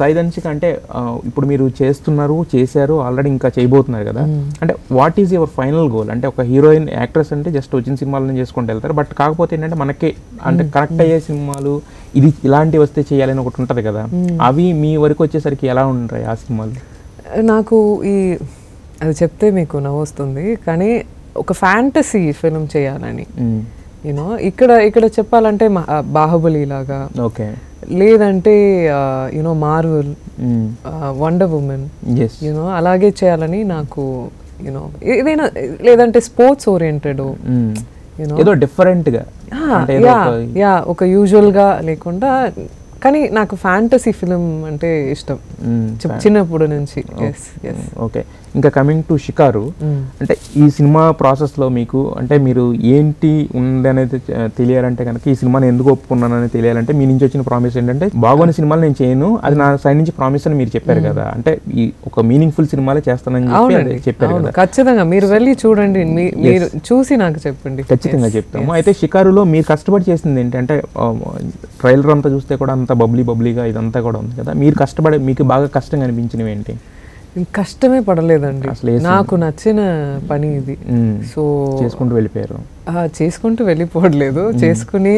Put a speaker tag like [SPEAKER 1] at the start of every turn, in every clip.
[SPEAKER 1] సాయి ధన్షిక అంటే ఇప్పుడు మీరు చేశారు ఆల్రెడీ ఇంకా చేయబోతున్నారు కదా, అంటే what is your final goal? అంటే ఒక హీరోయిన్ యాక్ట్రెస్ అంటే జస్ట్ వచ్చిన సినిమాలను చేసుకుంటూ వెళ్తారు, బట్ కాకపోతే ఏంటంటే మనకి అంటే కనెక్ట్ అయ్యే సినిమాలు ఇలాంటివి వస్తే చేయాలని ఒకటి ఉంటుంది కదా, అవి మీ వరకు వచ్చేసరికి ఎలా ఉంటాయి ఆ సినిమాలు?
[SPEAKER 2] నాకు అది చెప్తే మీకు నవ్వొస్తుంది, కానీ ఒక ఫ్యాంటసీ ఫిల్మ్ చేయాలని యూనో ఇక్కడ చెప్పాలంటే బాహుబలి లాగా, ఓకే, లేదంటే you know Marvel, wonder woman, you know అలాగే చేయాలని నాకు, యూనో ఏదైనా, లేదంటే స్పోర్ట్స్ ఓరియంటెడ్,
[SPEAKER 1] ఏదో డిఫరెంట్గా,
[SPEAKER 2] ఒక యూజువల్గా లేకుండా, కానీ నాకు ఫ్యాంటసీ ఫిలిం అంటే ఇష్టం చిన్నప్పుడు నుంచి.
[SPEAKER 1] ఓకే, ఇంకా కమింగ్ టు షికారు, అంటే ఈ సినిమా ప్రాసెస్లో మీకు అంటే మీరు ఏంటి ఉంది అనేది తెలియాలంటే కనుక, ఈ సినిమాని ఎందుకు ఒప్పుకున్నానని తెలియాలంటే మీ నుంచి వచ్చిన ప్రామిస్ ఏంటంటే బాగోని సినిమాలు నేను చేయను, అది నా సైడ్ నుంచి ప్రామిస్ అని మీరు చెప్పారు కదా, అంటే ఈ ఒక మీనింగ్ఫుల్ సినిమాలే చేస్తానని చెప్పారు కదా.
[SPEAKER 2] ఖచ్చితంగా మీరు వెళ్ళి చూడండి, మీరు చూసి నాకు చెప్పండి.
[SPEAKER 1] ఖచ్చితంగా చెప్తాము. అయితే షికారులో మీరు కష్టపడి చేసింది ఏంటంటే, ట్రైలర్ అంతా చూస్తే కూడా అంత బబ్లీగా ఇదంతా కూడా ఉంది కదా, మీరు కష్టపడి మీకు బాగా కష్టంగా అనిపించినవి ఏంటి?
[SPEAKER 2] కష్టమే పడలేదండి, నాకు నచ్చిన పని ఇది. సో
[SPEAKER 1] చేసుకుంటూ వెళ్ళిపోయారు?
[SPEAKER 2] చేసుకుంటూ వెళ్ళిపోవట్లేదు, చేసుకుని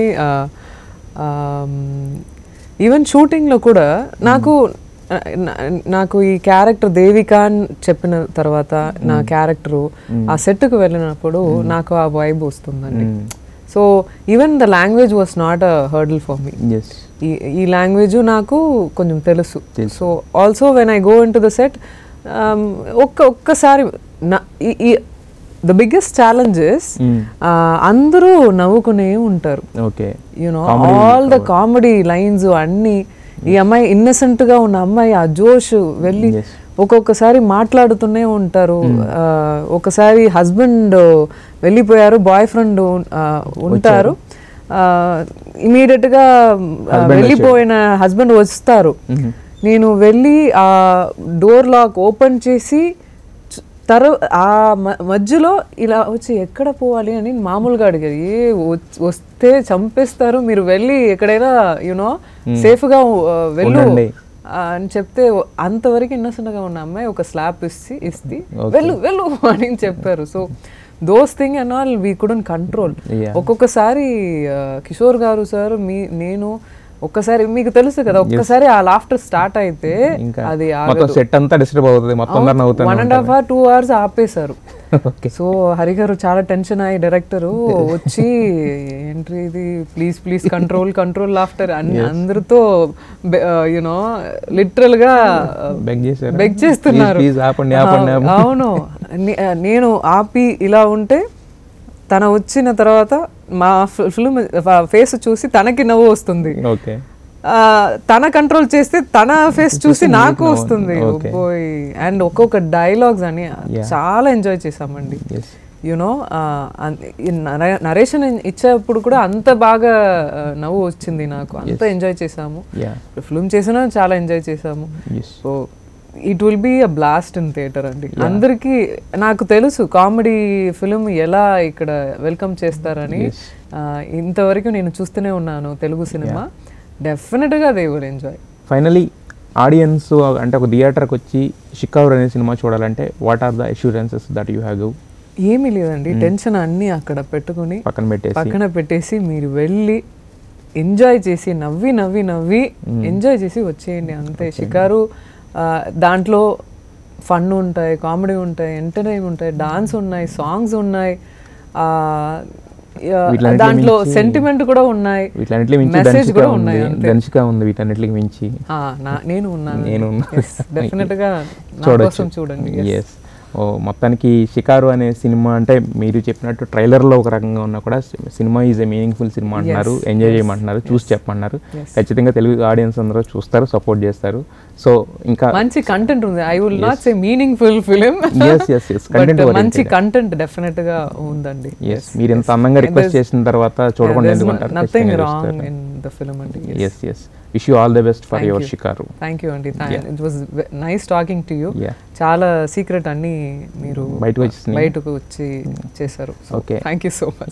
[SPEAKER 2] ఈవెన్ షూటింగ్లో కూడా నాకు ఈ క్యారెక్టర్ దేవిక అని చెప్పిన తర్వాత నా క్యారెక్టరు ఆ సెట్కు వెళ్ళినప్పుడు నాకు ఆ వైబ్ వస్తుందండి. So even the language was not a hurdle for me. ఈ లాంగ్వేజ్ నాకు కొంచెం తెలుసు. So also when I go in to the set, ఒక్కసారి ద బిగ్గెస్ట్ ఛాలెంజెస్ అందరూ నవ్వుకునే ఉంటారు, you know all the comedy lines అన్నీ. ఈ అమ్మాయి ఇన్నసెంట్ గా ఉన్న అమ్మాయి ఆ జోష్ వెళ్ళి ఒక్కొక్కసారి మాట్లాడుతూనే ఉంటారు. ఒకసారి హస్బెండ్ వెళ్ళిపోయారు, బాయ్ ఫ్రెండ్ ఉంటారు, ఇమీడియట్ గా వెళ్ళిపోయిన హస్బెండ్ వస్తారు. నేను వెళ్ళి ఆ డోర్ లాక్ ఓపెన్ చేసి ఆ మధ్యలో ఇలా వచ్చి ఎక్కడ పోవాలి అని మామూలుగా అడిగారు. వస్తే చంపేస్తారు, మీరు వెళ్ళి ఎక్కడైనా యూనో సేఫ్ గా వెళ్ళు అని చెప్తే, అంతవరకు ఇన్నసెంట్గా ఉన్న అమ్మాయి ఒక స్లాప్ ఇస్తే వెళ్ళు వెళ్ళు అని చెప్పారు. So those thing and all we couldn't control. ఒక్కొక్కసారి కిషోర్ గారు సార్ నేను ఒక్కసారి మీకు తెలుసు కదా, ఒక్కసారి ఆ లాఫ్టర్ స్టార్ట్ అయితే అది
[SPEAKER 1] సెట్ అంతా డిస్టర్బ్ అవుతుంది,
[SPEAKER 2] 1.5 hours 2 hours ఆపేశారు. సో హరి గారు చాలా టెన్షన్ అయ్యి డైరెక్టర్ వచ్చి ఏంటి ఇది, ప్లీజ్ కంట్రోల్ లాఫ్టర్ అని అందరితో యూనో లిటరల్ గా బెగ్ చేస్తున్నారు. అవును, నేను ఆపి ఇలా ఉంటే తన వచ్చిన తర్వాత మా ఫిల్మ్ ఫేస్ చూసి తనకి నవ్వు వస్తుంది, తన కంట్రోల్ చేస్తే తన ఫేస్ చూసి నాకు వస్తుంది. అండ్ ఒక్కొక్క డైలాగ్స్ అని చాలా ఎంజాయ్ చేసామండి. యునో నరేషన్ ఇచ్చేప్పుడు కూడా అంత బాగా నవ్వు వచ్చింది నాకు, అంత ఎంజాయ్ చేసాము. ఫిల్మ్ చేసినా చాలా ఎంజాయ్ చేసాము. So it will be a blast in theatre అండి. అందరికీ నాకు తెలుసు కామెడీ ఫిల్మ్ ఎలా ఇక్కడ వెల్కమ్ చేస్తారని. ఇంతవరకు నేను చూస్తూనే ఉన్నాను తెలుగు సినిమా, డెఫినెట్గా they will enjoy.
[SPEAKER 1] Finally audience అంటే ఒక థియేటర్కి వచ్చి షికారు అనే సినిమా చూడాలంటే what are the assurances that you have give?
[SPEAKER 2] ఏమీ లేదండి, టెన్షన్ అన్నీ అక్కడ పెట్టుకుని పక్కన పెట్టేసి మీరు వెళ్ళి ఎంజాయ్ చేసి నవ్వి ఎంజాయ్ చేసి వచ్చేయండి అంతే. షికారు దాంట్లో ఫన్ ఉంటాయి, కామెడీ ఉంటాయి, ఎంటర్టైన్ ఉంటాయి, డాన్స్ ఉన్నాయి, సాంగ్స్ ఉన్నాయి, దాంట్లో సెంటిమెంట్ కూడా ఉన్నాయి, మెసేజ్ కూడా ఉన్నాయి. నేను ఉన్నాను, డెఫినెట్ గా నా కోసం చూడండి.
[SPEAKER 1] మొత్తానికి షికారు అనే సినిమా అంటే మీరు చెప్పినట్టు ట్రైలర్లో ఒక రకంగా ఉన్నా కూడా cinema is a meaningful cinema అంటున్నారు, ఎంజాయ్ చేయమంటున్నారు, చూసి చెప్పమన్నారు. ఖచ్చితంగా తెలుగు ఆడియన్స్ అందరూ చూస్తారు, సపోర్ట్ చేస్తారు. సో ఇంకా
[SPEAKER 2] మంచి కంటెంట్ ఉంది. I will not say meaningful film, మంచి కంటెంట్ డెఫినెట్ గా ఉందండి.
[SPEAKER 1] మీరు ఇంత అందంగా రిక్వెస్ట్ చేసిన తర్వాత చూడకుండా ఎందుకుంటారు?
[SPEAKER 2] Nothing wrong in the film అండి.
[SPEAKER 1] Wish you all the best for your Shikaaru.
[SPEAKER 2] Thank you Andy. It was nice talking to you. Chala secret anni meeru బయటకు వచ్చి చేశారు. Thank you so much.